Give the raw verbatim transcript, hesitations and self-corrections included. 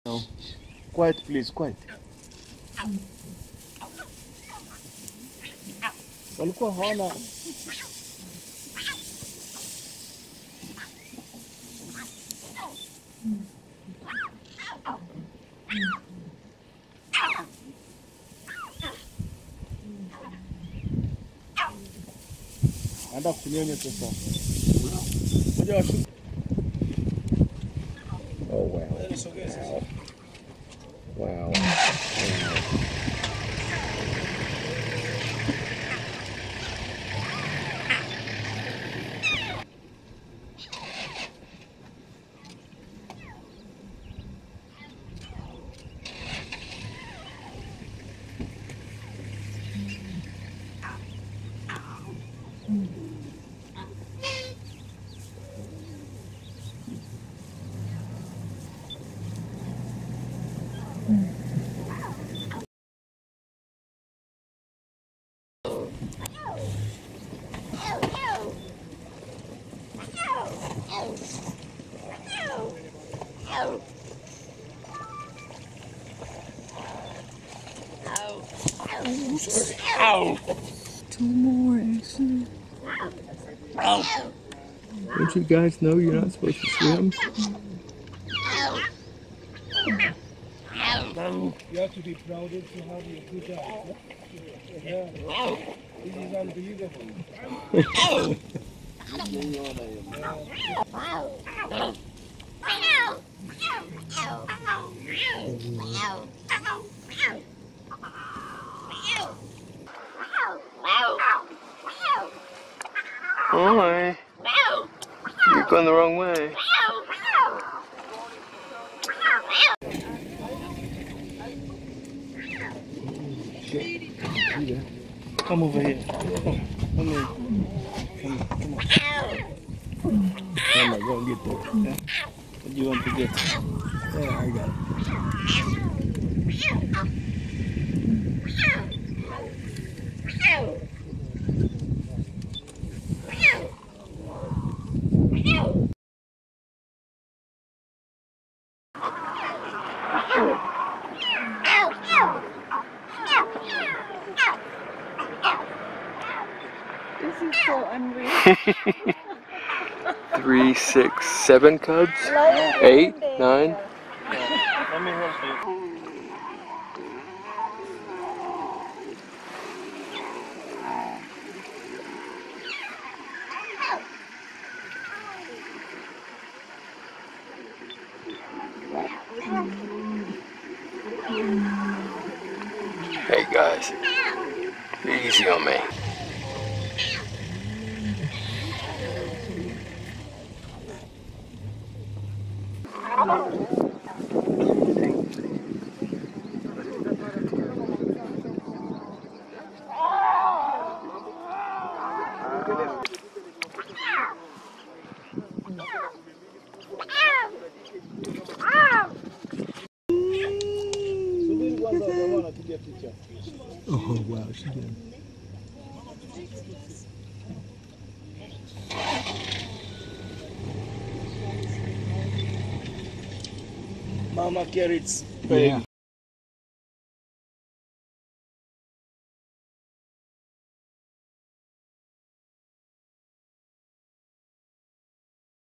No. Quiet, please, quiet. Walikuwa hawana anda kunyonya sasa. Oh wow. Wow. Wow. Ow! Two more, actually. Ow! Don't you guys know you're not supposed to swim? You have to be proud to have a good job. Yeah. This is unbelievable. Hi. You're going the wrong way. Come over here. Come, come here. Come, come on. Come on, go and get that. Yeah. What do you want to get? Yeah, I got it. This is so unreal. Three, six, seven cubs? Eight, nine? Let me help you. Hey guys, easy on me. Oh wow, she did. Mama carrots. Yeah.